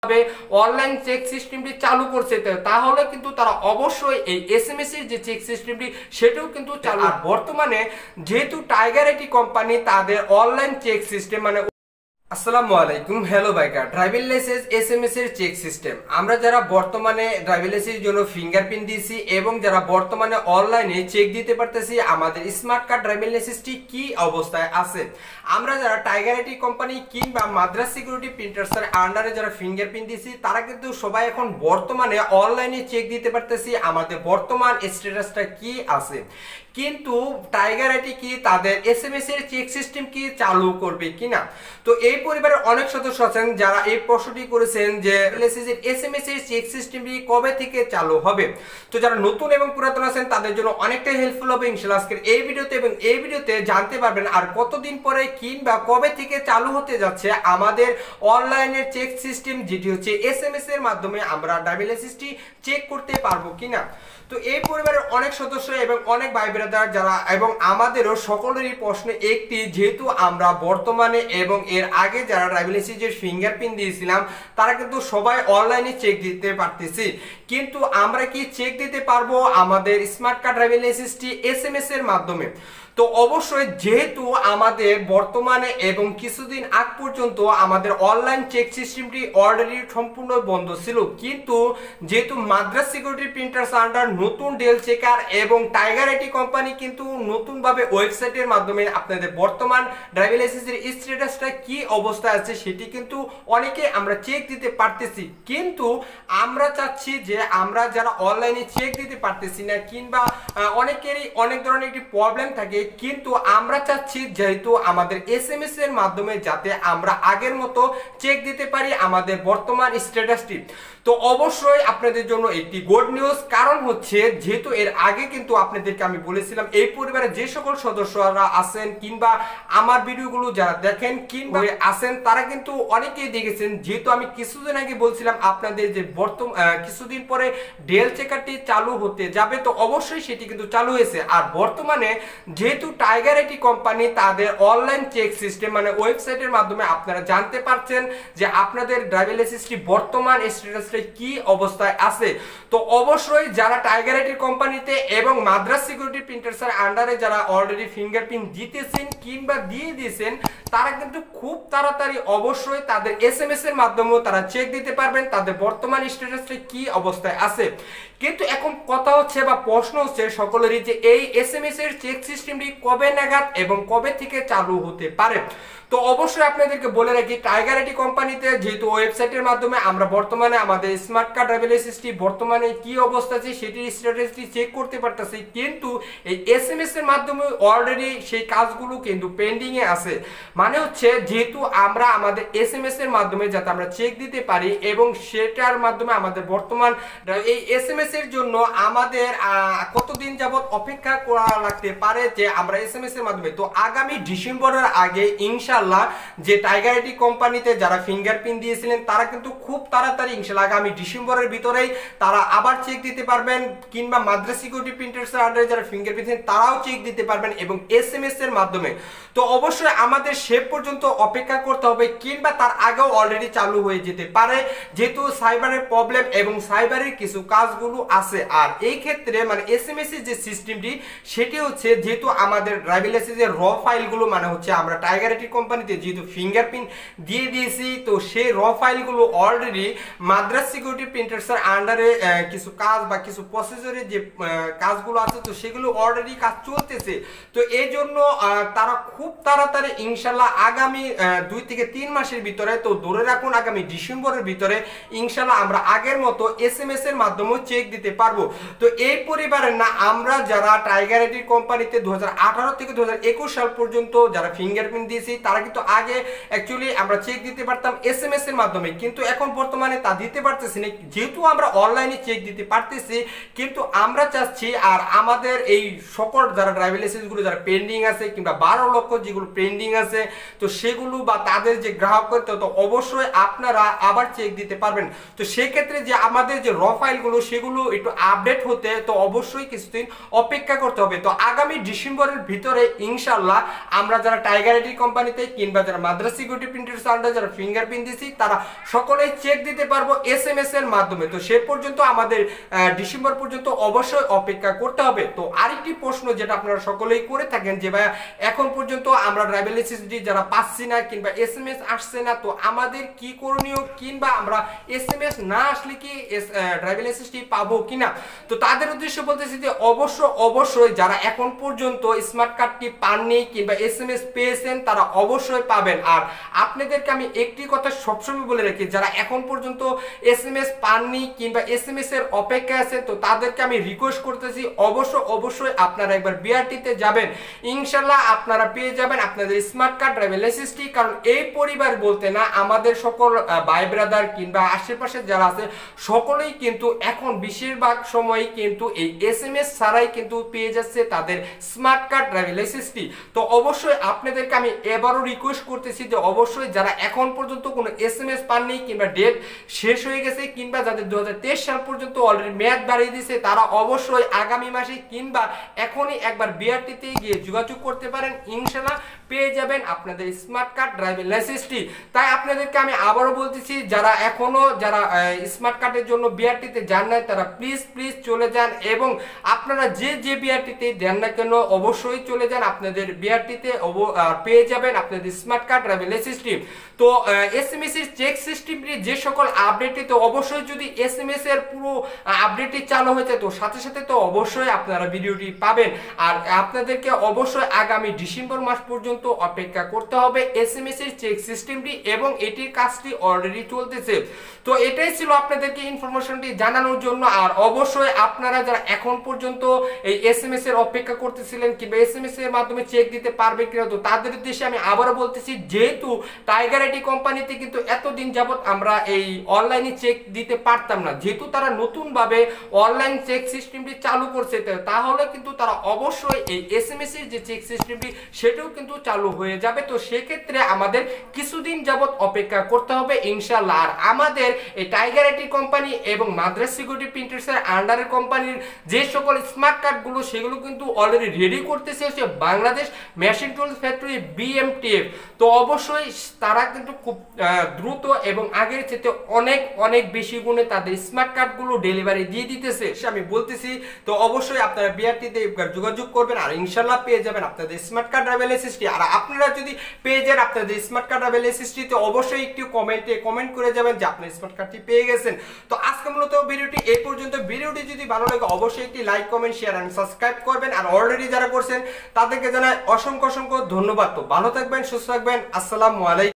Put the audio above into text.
Online check সিস্টেমটি চালু করছে, তাহলে কিন্তু তারা অবশ্যই এই এসএমএস এর যে চেক সিস্টেমটি সেটাও কিন্তু চালু। বর্তমানে যেহেতু টাইগার আইটি কোম্পানি তাদের অনলাইন চেক সিস্টেম মানে আসসালামু আলাইকুম, hello biker, driving licence SMS এর চেক সিস্টেম আমরা যারা বর্তমানে ড্রাইভিং লাইসেন্সের জন্য ফিঙ্গারপ্রিন্ট দিয়েছি এবং যারা বর্তমানে অনলাইনে চেক দিতে পারতেছি আমাদের স্মার্ট কার্ড ড্রাইভিং লাইসেন্সটি কি অবস্থায় আছে। আমরা যারা টাইগার আইটি কোম্পানি কিংবা মাদ্রাজ সিকিউরিটি প্রিন্টার্সের আন্ডারে যারা ফিঙ্গারপ্রিন্ট দিয়েছি তারা কিন্তু সবাই এখন বর্তমানে অনলাইনে চেক দিতে পারতেছি আমাদের বর্তমান স্ট্যাটাসটা কি আছে। কিন্তু টাইগার আইটি কি তাদের এসএমএস এর চেক সিস্টেম কি চালু করবে কিনা, তো এই পরিবারের অনেক সদস্য আছেন যারা এই প্রশ্নটি করেছেন যে এসএমএস এর চেক সিস্টেমটি কবে থেকে চালু হবে। তো যারা নতুন এবং পুরাতন আছেন তাদের জন্য অনেকটাই হেল্পফুল হবে ইনশাআল্লাহ আজকের এই ভিডিওতে, এবং এই ভিডিওতে জানতে পারবেন আর কতদিন পরে কিংবা কবে থেকে চালু হতে যাচ্ছে আমাদের অনলাইনের চেক সিস্টেম, যেটি হচ্ছে এসএমএস এর মাধ্যমে আমরা ড্রাইভিং লাইসেন্সটি চেক করতে পারবো কিনা। তো এই পরিবারের অনেক সদস্য এবং অনেক ভাই ব্রাদার যারা এবং আমাদেরও সকলেরই প্রশ্ন একটি, যেহেতু আমরা বর্তমানে এবং এর আগে যারা ড্রাইভিং লাইসেন্সের ফিঙ্গারপ্রিন্ট দিয়েছিলাম তারা কিন্তু সবাই অনলাইনে চেক দিতে পারতেছি, কিন্তু আমরা কি চেক দিতে পারবো আমাদের স্মার্ট কার্ড ড্রাইভিং লাইসেন্সটি এসএমএস এর মাধ্যমে। তো অবশ্যই যেহেতু আমাদের বর্তমানে এবং কিছুদিন আগ পর্যন্ত আমাদের অনলাইন চেক সিস্টেমটি অলরেডি সম্পূর্ণ বন্ধ ছিল, কিন্তু যেহেতু মাদ্রাজ সিকিউরিটি প্রিন্টার্স আন্ডার নতুন ডেল চেকার এবং টাইগার আইটি কোম্পানি কিন্তু নতুনভাবে ওয়েবসাইটের মাধ্যমে আপনাদের বর্তমান ড্রাইভিং লাইসেন্সের স্ট্যাটাসটা কি অবস্থায় আছে সেটি কিন্তু অনেকে আমরা চেক দিতে পারতেছি, কিন্তু আমরা চাচ্ছি যে আমরা যারা অনলাইনে চেক দিতে পারতেছি না কিংবা অনেকেরই অনেক ধরনের একটি প্রবলেম থাকে, কিন্তু আমরা চাচ্ছি যেহেতু আমাদের এসএমএস এর মাধ্যমে যাতে আমরা আগের মতো চেক দিতে পারি আমাদের বর্তমান স্ট্যাটাসটি। তো অবশ্যই আপনাদের জন্য একটি গুড নিউজ, কারণ হচ্ছে যেহেতু এর আগে কিন্তু আপনাদেরকে আমি বলেছিলাম এই পরিবারের যে সকল সদস্যরা আছেন কিংবা আমার ভিডিওগুলো যারা দেখেন কিংবা আছেন তারা কিন্তু অনেকেই দেখেছেন, যেহেতু আমি কিছুদিন আগে বলছিলাম আপনাদের যে কিছুদিন পরে ডেল চেকারটি চালু হতে যাবে, তো অবশ্যই সেটি কিন্তু চালু হয়েছে। আর বর্তমানে যেহেতু টাইগার আইটি কোম্পানি তাদের অনলাইন চেক সিস্টেম মানে ওয়েবসাইটের মাধ্যমে আপনারা জানতে পারছেন যে আপনাদের ড্রাইভিং লাইসেন্সটি বর্তমান স্ট্যাটাসটা কি অবস্থায় আছে। তো অবশ্যই যারা টাইগার আইটি কোম্পানিতে এবং মাদ্রাজ সিকিউরিটি প্রিন্টার্সের আন্ডারে যারা অলরেডি ফিঙ্গারপ্রিন্ট দিতেছেন কিংবা দিয়ে দিয়েছেন তারা কিন্তু খুব তাড়াতাড়ি অবশ্যই তাদের এসএমএস এর মাধ্যমেও তারা চেক দিতে পারবেন তাদের বর্তমান স্ট্যাটাসটা কি অবস্থায় আছে। কিন্তু এখন কথা হচ্ছে বা প্রশ্ন হচ্ছে সকলেরই যে এই এসএমএস এর চেক সিস্টেমটি কবে নাগাদ এবং কবে থেকে চালু হতে পারে। তো অবশ্যই আপনাদেরকে বলে রাখি টাইগার আইটি কোম্পানিতে যেহেতু ওয়েবসাইটের মাধ্যমে আমরা বর্তমানে আমাদের স্মার্ট কার্ড ড্রাইভিং লাইসেন্সটি বর্তমানে কি অবস্থা আছে সেটির স্ট্যাটাসটি চেক করতে পারতেছি, কিন্তু এই এসএমএস এর মাধ্যমে অলরেডি সেই কাজগুলো কিন্তু পেন্ডিং এ আছে। মানে হচ্ছে যেহেতু আমরা আমাদের এসএমএস এর মাধ্যমে যাতে আমরা চেক দিতে পারি এবং সেটার মাধ্যমে আমাদের বর্তমান এই এসএমএস এর জন্য আমাদের কতদিন যাবত অপেক্ষা করা লাগতে পারে যে আমরা এসএমএস এর মাধ্যমে। তো আগামী ডিসেম্বরের আগে ইনশাআল্লাহ যে টাইগার আইটি কোম্পানিতে যারা ফিঙ্গারপ্রিন্ট দিয়েছিলেন তারা কিন্তু খুব তাড়াতাড়ি ইনশাআল্লাহ আগামী ডিসেম্বরের ভিতরেই তারা আবার চেক দিতে পারবেন, কিংবা মাদ্রাজ সিকিউরিটি প্রিন্টার্সের আন্ডারে যারা ফিঙ্গারপ্রিন্ট দিয়েছেন তারাও চেক দিতে পারবেন এবং এসএমএস এর মাধ্যমে। তো অবশ্যই আমাদের সে পর্যন্ত অপেক্ষা করতে হবে কিংবা তার আগেও অলরেডি চালু হয়ে যেতে পারে, যেহেতু সাইবারের প্রবলেম এবং সাইবারের কিছু কাজগুলো আছে। আর এই ক্ষেত্রে মানে এসএমএস এর যে সিস্টেমটি সেটি হচ্ছে যেহেতু আমাদের ড্রাইভিং লাইসেন্সের র ফাইলগুলো মানে হচ্ছে আমরা টাইগার আইটি কোম্পানিতে যেহেতু ফিঙ্গারপ্রিন্ট দিয়ে দিয়েছি, তো সেই র ফাইলগুলো অলরেডি মাদ্রাজ সিকিউরিটি প্রিন্টার্সের আন্ডারে কিছু কাজ বা কিছু প্রসেসরের যে কাজগুলো আছে তো সেগুলো অলরেডি কাজ চলতেছে। তো এই জন্য তারা খুব তাড়াতাড়ি ইনশাল্লাহ আগামী 2 থেকে 3 মাসের ভিতরে, তো ধরে রাখুন আগামী ডিসেম্বরের ভিতরে ইনশাল্লাহ আমরা আগের মতো এসএমএস এর মাধ্যমেও চেক দিতে পারবো। তো এই পরিবারের না আমরা যারা টাইগার আইটি কোম্পানিতে 2018 থেকে 2021 সাল পর্যন্ত যারা ফিঙ্গারপ্রিন্ট দিয়েছি তারা কিন্তু আগে অ্যাকচুয়ালি আমরা চেক দিতে পারতাম এসএমএস এর মাধ্যমে, কিন্তু এখন বর্তমানে তা দিতে পারতেছি না, যেহেতু আমরা অনলাইনে চেক দিতে পারতেছি। কিন্তু আমরা চাচ্ছি আর আমাদের এই সকল যারা ড্রাইভিং লাইসেন্সগুলো যারা পেন্ডিং আছে কিংবা 12 লক্ষ যেগুলো পেন্ডিং আছে তো সেগুলো বা তাদের যে গ্রাহক তো অবশ্যই আপনারা আবার চেক দিতে পারবেন। তো সেক্ষেত্রে যে আমাদের যে র ফাইলগুলো সেগুলো একটু আপডেট হতে তো অবশ্যই কিছুদিন অপেক্ষা করতে হবে। তো আগামী ডিসেম্বরের ভিতরে ইনশাআল্লাহ আমরা যারা টাইগার আইটি কোম্পানিতে কিংবা যারা মাদ্রাসা সিকিউরিটি প্রিন্টার্স আন্ডার যারা ফিঙ্গারপ্রিন্ট দিছি তারা সকলেই চেক দিতে পারবো SMS এর মাধ্যমে। তো সে পর্যন্ত আমাদের ডিসেম্বর পর্যন্ত অবশ্যই অপেক্ষা করতে হবে। তো আরেকটি প্রশ্ন যেটা আপনারা সকলেই করে থাকেন যে ভাইয়া এখন পর্যন্ত আমরা ড্রাইভিং লাইসেন্স যারা পাচ্ছি না কিংবা SMS আসছে না, তো আমাদের কি করণীয় কিংবা আমরা SMS না আসলে কি ড্রাইভিং লাইসেন্সটি পাবো কিনা। তো তাদের উদ্দেশ্যে বলতেছি যে অবশ্যই যারা এখন পর্যন্ত স্মার্ট কার্ডটি পাননি কিংবা SMS পেয়েছেন তারা অবশ্যই পাবেন। আর আপনাদেরকে আমি একটি কথা সবসময় বলে রাখি, যারা এখন পর্যন্ত SMS পাননি কিংবা SMS এর অপেক্ষায় আছেন তো তাদেরকে আমি রিকোয়েস্ট করতেছি অবশ্যই আপনারা একবার বিআরটিতে যাবেন, ইনশাল্লাহ আপনারা পেয়ে যাবেন আপনাদের স্মার্ট কার্ড ড্রাইভিং লাইসেন্সটি। কারণ এই পরিবার বলতে না, আমাদের সকল ভাই ব্রাদার কিংবা আশেপাশে যারা আছে সকলেই কিন্তু এখন বেশিরভাগ সময় কিন্তু এই SMS ছাড়াই কিন্তু পেয়ে যাচ্ছে তাদের স্মার্ট কার্ড ড্রাইভিং লাইসেন্সটি। তো অবশ্যই আপনাদেরকে আমি এবারও রিকোয়েস্ট করতেছি যে অবশ্যই যারা এখন পর্যন্ত কোনো SMS পাননি কিংবা ডেট শেষ হয়ে গেছে কিংবা যাদের 2023 সাল পর্যন্ত অলরেডি মেয়াদ বাড়িয়ে দিয়েছে তারা অবশ্যই আগামী মাসে কিংবা এখনই একবার বিআরটিতে গিয়ে যোগাযোগ করতে পারেন, ইনশাআল্লাহ পেয়ে যাবেন আপনাদের স্মার্ট কার্ড ড্রাইভিং লাইসেন্সটি। তাই আপনাদেরকে আমি আবারও বলতেছি যারা এখনো স্মার্ট কার্ডের জন্য বিআরটিতে যান নাই তারা প্লিজ চলে যান এবং আপনারা যে বিআরটিতে দেন না কেন অবশ্যই চলে যান, আপনাদের বিআরটিতে পেয়ে যাবেন আপনাদের স্মার্ট কার্ড ড্রাইভিং লাইসেন্সটি। তো SMS এর চেক সিস্টেমটি যে সকল আপডেটে তো অবশ্যই যদি SMS এর পুরো আপডেটটি চালু হয়েছে তো সাথে তো অবশ্যই আপনারা ভিডিওটি পাবেন। আর আপনাদেরকে অবশ্যই আগামী ডিসেম্বর মাস পর্যন্ত অপেক্ষা করতে হবে SMS এর চেক সিস্টেমটি এবং এটির কাজটি অলরেডি চলতেছে। তো এটাই ছিল আপনাদেরকে ইনফরমেশনটি জানানোর জন্য। আর অবশ্যই আপনারা যারা এখন পর্যন্ত এই SMS এর অপেক্ষা করতেছিলেন কিংবা SMS এর মাধ্যমে চেক দিতে পারবে কিনা, তো তাদের উদ্দেশ্যে আমি আবারও বলতেছি যেহেতু টাইগার আইটি কোম্পানিতে কিন্তু এতদিন যাবত আমরা এই অনলাইনে চেক দিতে পারতাম না, যেহেতু তারা নতুন ভাবে অনলাইন চেক সিস্টেমটি চালু করছে তাহলে কিন্তু তারা অবশ্যই এই SMS এর যে চেক সিস্টেমটি সেটাও কিন্তু চালু হয়ে যাবে। তো সেক্ষেত্রে আমাদের কিছুদিন যাবত অপেক্ষা করতে হবে ইনশাআল্লাহ। আর আমাদের এই টাইগার আইটি কোম্পানি এবং মাদ্রাস সিকিউরিটি প্রিন্টার্স এর আন্ডারের কোম্পানির যে সকল স্মার্ট কার্ডগুলো সেগুলো কিন্তু অলরেডি রেডি করতেছে হচ্ছে Bangladesh machine tools factory BMTF। তো অবশ্যই তারা কিন্তু খুব দ্রুত এবং আগের চেয়ে অনেক বেশি গুণে তাদের স্মার্ট কার্ডগুলো ডেলিভারি দিয়ে দিতেছে আমি বলতেছি। তো অবশ্যই আপনারা বিআরটিতে যোগাযোগ করবেন আর ইনশাআল্লাহ পেয়ে যাবেন আপনাদের স্মার্ট কার্ড ড্রাইভিং লাইসেন্সটি। আর আপনারা যদি পেয়ে যান আপনাদের স্মার্ট কার্ড ড্রাইভিং লাইসেন্সটি তো অবশ্যই একটু কমেন্ট করে যাবেন যে আপনি স্মার্ট কার্ডটি পেয়ে গেছেন। তো আজকে মূলত ভিডিওটি এই পর্যন্ত। ভিডিওটি যদি ভালো লাগে অবশ্যই একটি like comment share and subscribe করবেন। আর অলরেডি যারা করছেন তাদেরকে জানাই অসংখ্য ধন্যবাদ। তো ভালো থাকবেন, সুস্থ থাকবেন, আসসালামু আলাইকুম।